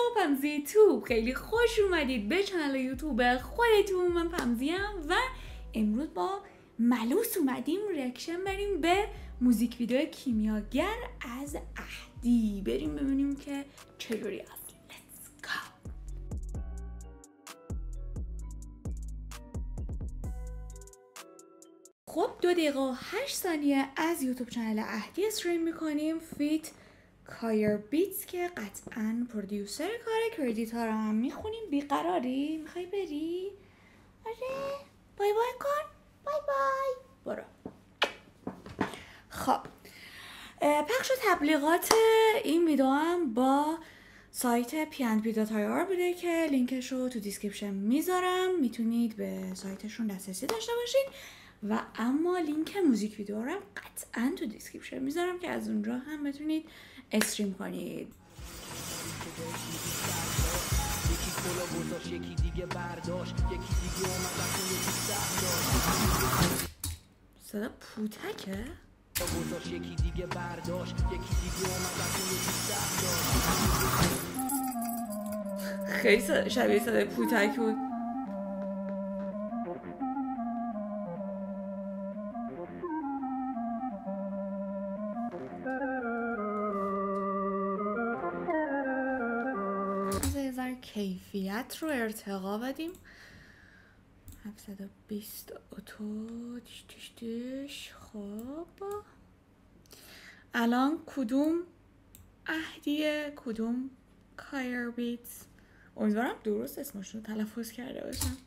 پمزی توب، خیلی خوش اومدید به کانال یوتیوب خودتون. من پمزیم و امروز با ملوس اومدیم ریاکشن بریم به موزیک ویدیو کیمیاگر از اهدی. بریم ببینیم که چجوری است. Let's go. خب 2 دقیقه و 8 ثانیه از یوتیوب چنل اهدی استریم میکنیم فیت کایر بیتس که قطعا پرودیوسر کاره. کردیت ها رو هم میخونیم. بیقراری؟ میخوای بری؟ آره بای بای کن. بای بای برو. خب پخش و تبلیغات این ویدیو هم با سایت p&p.ir بوده که لینکش رو تو دیسکریپشن میذارم، میتونید به سایتشون دسترسی داشته باشید و اما لینک موزیک ویدیو رو قطعا تو دیسکریپشن میذارم که از اونجا هم بتونید استریم کنید. صدا پوتکه؟ خیلی شبیه صدای پوتک بود. کیفیت رو ارتقا بدیم. 720 اوتو دیش. خب الان کدوم اهدیه کدوم کایر بیتس؟ امیدوارم درست اسمش رو تلفظ کرده باشم.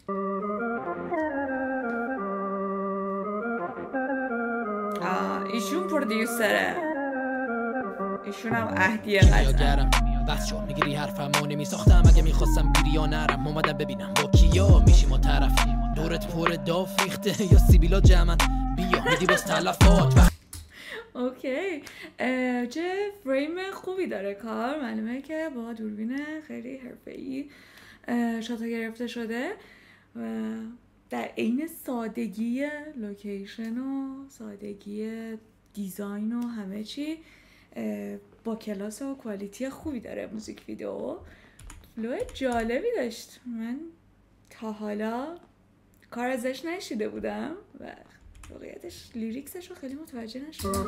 ایشون پرودیوسره، ایشون هم اهدیه قطعا. بس شو میگیری حرفمو نمیساختم اگه میخواستم بیری یا نرم اومدم ببینم با کیا میشیم و طرف دورت پر داف ریخته یا سیبیلا جمن بیا میدی باز تلفات. اوکی چه فریم خوبی داره کار. معلومه که با دوربین خیلی حرفه‌ای شاتا گرفته شده و در عین سادگی لوکیشن و سادگی دیزاین و همه چی با کلاس و کوالیتی خوبی داره. موزیک ویدیو فلو جالبی داشت. من تا حالا کار ازش نشیده بودم و واقعیتش لیریکسش رو خیلی متوجه نشدم.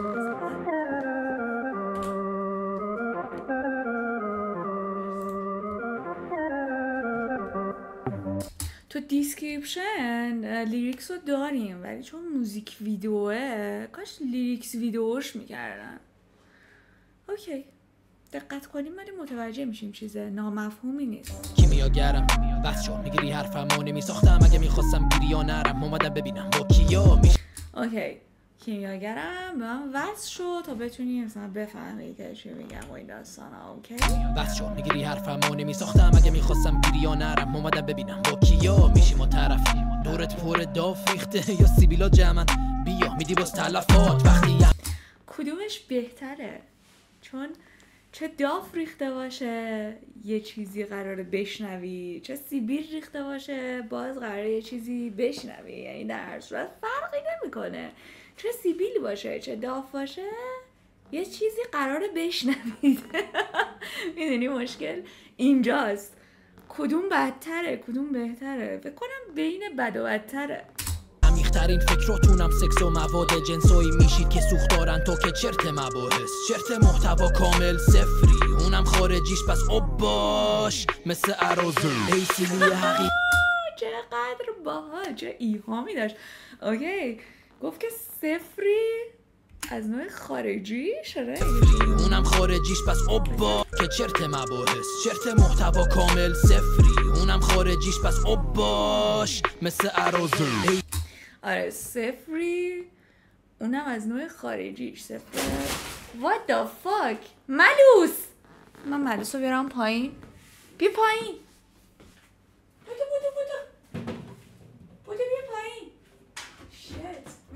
تو دیسکریپشن لیریکس رو داریم ولی چون موزیک ویدیوه کاش لیریکس ویدیوش میکردن. اوکی دقت کنیم ولی متوجه میشیم چیز نامفهومی نیست. کیمیاگرم بس شو میگیری حرفمو نمیساختم اگه میخواستم بیری یا نرم اومدم ببینم با کیا اوکی کیمیاگرم به من وصل شو تا بتونی مثلا بفهمی که چی میگم و این داستانا. اوکی بس شو میگیری حرفمو نمیساختم اگه میخواستم بیری یا نرم اومدم ببینم با کیا میشیم و طرف دورت پر داف ریخته یا سیبیلا جمن بیا میدی باز تلفات. وقتی کدومش بهتره؟ چون چه داف ریخته باشه یه چیزی قراره بشنوی، چه سیبیل ریخته باشه باز قراره یه چیزی بشنوی. یعنی در هر صورت فرقی نمیکنه. چه سیبیل باشه چه داف باشه یه چیزی قراره بشنوید. میدونی مشکل اینجاست. کدوم بدتره کدوم بهتره؟ فکر کنم بین بد و بدتره. عمیق‌ترین فکراتونم سکس و مواد جنسایی میشید که سوخت دارن تو که چرت مباحث چرت محتوا کامل صفری اونم خارجیش پس باش مثل اراذل ای سیلی حقیقی. چقدر باحال چه ایهامی داشت. اوکی گفت که صفری از نوع خارجی شده اونم خارجیش پس با که چرت مباحث چرت محتوا کامل صفری اونم خارجیش پس باش مثل اراذل. آره صفری اونم از نوع خارجیش صفر. What the fuck ملوس. من ملوس رو بیارم پایین. بیا پایین. بودو بیا پایین. shit.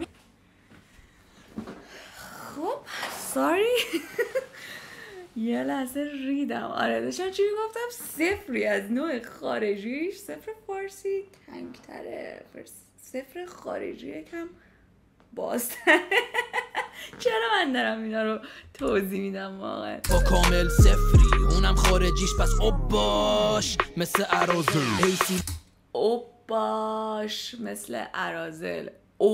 خب sorry. یه لحظه ریدم. آره داشتم چی میگفتم؟ صفری از نوع خارجیش. صفر فارسی تنگ‌تره، صفر خارجی یکم بازتره. چرا من دارم اینا رو توضیح میدم واقعا؟ با کامل صفری اونم خارجیش پس باش مثل ارازل باش مثل ارازل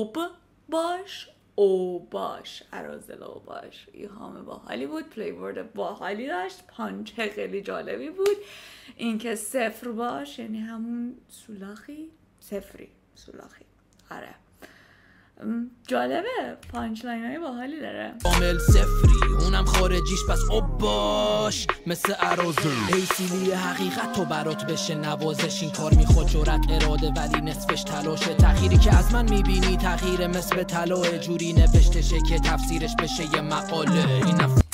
باش ارازل باش. ایهام باحالی بود، پلیورد باحالی داشت، پانچ خیلی جالبی بود. اینکه صفر باش یعنی همون سولاخی، صفری سولاخی. آره جالبه، پانچ لاین های باحالی داره. کامل صفری اونم خارجیش پس باش مثل ارازل. ایسیلی حقیقت تو برات بشه نوازش، این کار میخواد جرأت اراده ولی نصفش تلاشه. تغییری که از من میبینی تغییر مثل طلا، جوری نوشتشه که تفسیرش بشه یه مقاله.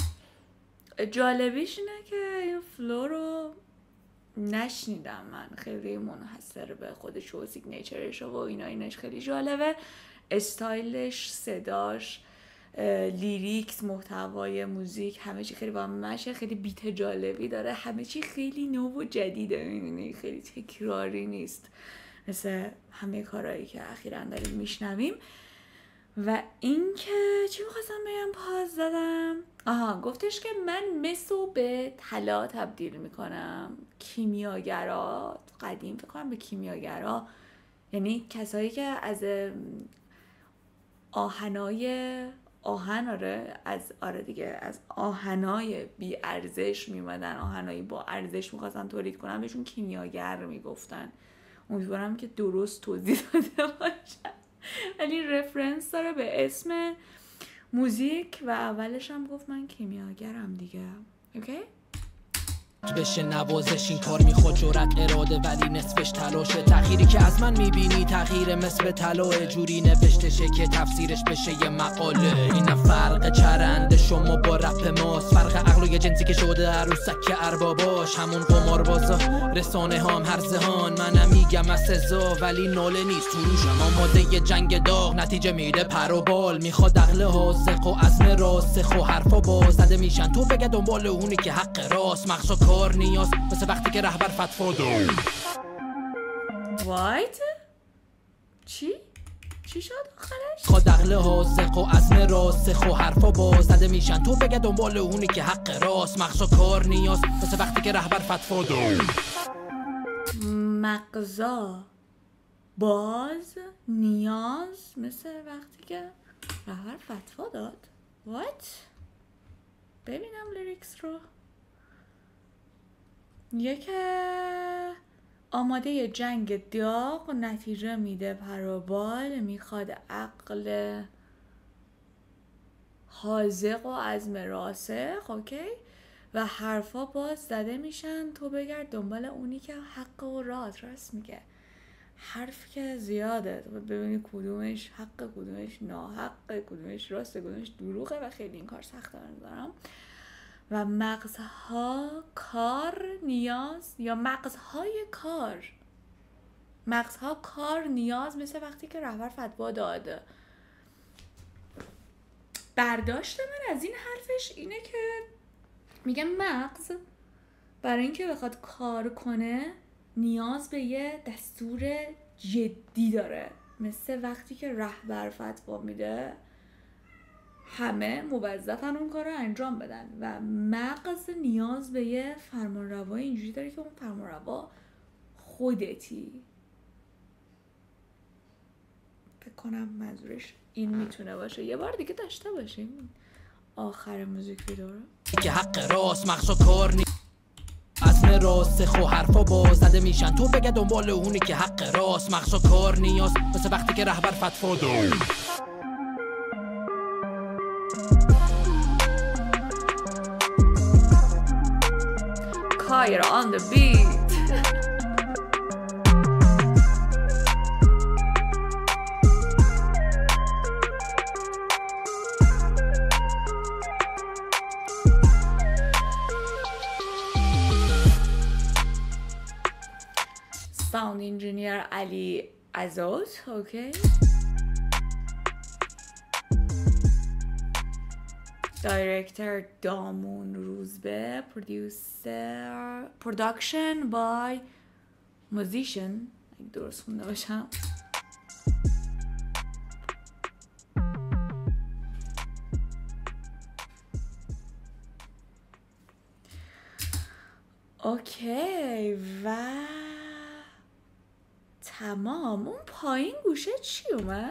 جالبیش اینه که این فلو رو نشنیدم من، خیلی منحصر به خودش و سیگنیچرش و اینش خیلی جالبه. استایلش، صداش، لیریکس، محتوای موزیک، همه چی خیلی با هم مشه، خیلی بیت جالبی داره، همه چی خیلی نو و جدیده، میدونی خیلی تکراری نیست مثل همه کارهایی که اخیراً داریم میشنویم. و اینکه چی می‌خواستم بگم پاس زدم؟ گفتش که من مسو به طلا تبدیل میکنم. کیمیاگرا قدیم فکر کنم به کیمیاگرا یعنی کسایی که از از آهنای بی ارزش میمدن، آهنایی با ارزش میخواستن تولید کنن، بهشون کیمیاگر میگفتن. امیدوارم که درست توضیح داده باشم، ولی رفرنس داره به اسم موزیک و اولش هم گفت من کیمیاگرم دیگه. اوکی؟ بشه نوازش، این کار میخواد جرأت اراده ولی نصفش تلاشه. تغییری که از من میبینی تغییر مثل طلا، جوری نوشتشه که تفسیرش بشه یه مقاله. اینم فرق چرند شما با رپ ماست، فرق عقل و یه جنسی که شده عروسک ارباباش. همون قماربازا رسانه هم هر زهان، منم میگم از سزا ولی ناله نیست تو روشم. آماده یه جنگ داغ نتیجه میده پر و بال، میخواد عقل حاذق و عزم راسخ و حرفا باز زده میشن تو بگه دنبال اونی که حق راست. مغز کار نیاز مثل وقتی که رهبر فتوا داد. وایت؟ چی شد آخرش؟ خواد عقل حاذق و عزم راسخ و حرفا باز زده میشن تو بگه دنبال اونی که حق راست. مغز کار نیاز مثل وقتی که رهبر فتوا داد. مغزا باز نیاز مثل وقتی که رهبر فتوا داد. وات؟ ببینم لیریکس رو. آماده جنگ داغ نتیجه میده پروبال، میخواد عقل حاذق و عزم راسخ. اوکی؟ و حرفا باز زده میشن تو بگرد دنبال اونی که حق و راست میگه. حرف که زیاده تو ببینی کدومش حق، کدومش ناحق، کدومش راست، کدومش دروغه و خیلی این کار سخته دارم. و مغزها کار نیاز یا مغزهای کار نیاز مثل وقتی که رهبر فتوا داده. برداشت من از این حرفش اینه که میگه مغز برای اینکه بخواد کار کنه نیاز به یه دستور جدی داره، مثل وقتی که رهبر فتوا میده همه موظفن اون کار رو انجام بدن و مغز نیاز به یه فرمانروا اینجوری داره که اون فرمانروا خودتی. فکر کنم منظورش این میتونه باشه. یه بار دیگه داشته باشیم آخر موزیک ویدیو رو. که حق راست مغز کار عزم راسخ و حرفا باز زده میشن تو بگه دنبال اونی که حق راست. مغز کار نیاز مثل وقتی که رهبر فتوا داد. Kyle on the beat. Sound engineer Ali Azot, okay. Director دامون روزبه. Production by musician. اگه درست خونده باشم. اوکی و تمام. اون پایین گوشه چی اومد؟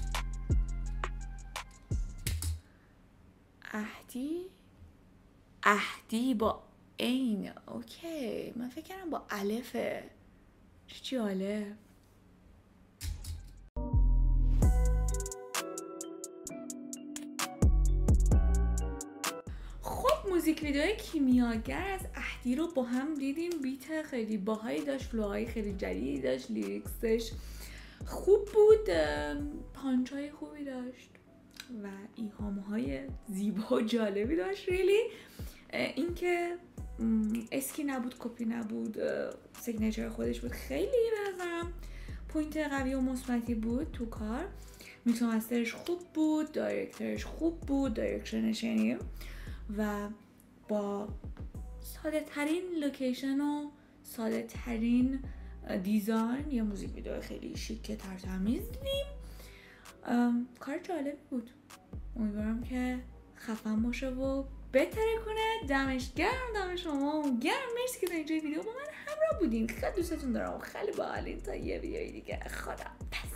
اهدی با عین. اوکی من فکر کردم با الفه. چی الف؟ خب موزیک ویدیوی کیمیاگر از اهدی رو با هم دیدیم. بیت خیلی باحالی داشت، فلوهای خیلی جدیدی داشت، لیریکسش خوب بود، پانچای خوبی داشت و ایهام‌های زیبا و جالبی داشت. ریلی این که اسکی نبود، کپی نبود، سیگنچر خودش بود. خیلی به نظرم پوینت قوی و مثبتی بود تو کار. میکس و مسترش خوب بود، دایرکترش خوب بود، دایرکشنش یعنی، و با ساده ترین لوکیشن و ساده ترین دیزاین یه موزیک ویدیو خیلی شیک ترتمیز دیدیم. کار جالبی بود. امیدوارم که خفن باشه و بهتره کنه. دمش گرم، دم شما گرم. مرسی که در اینجای ویدیو با من همراه بودین. خیلی دوستتون دارم و خیلی باحالین. تا یه ویدیوی دیگه، خدا پس.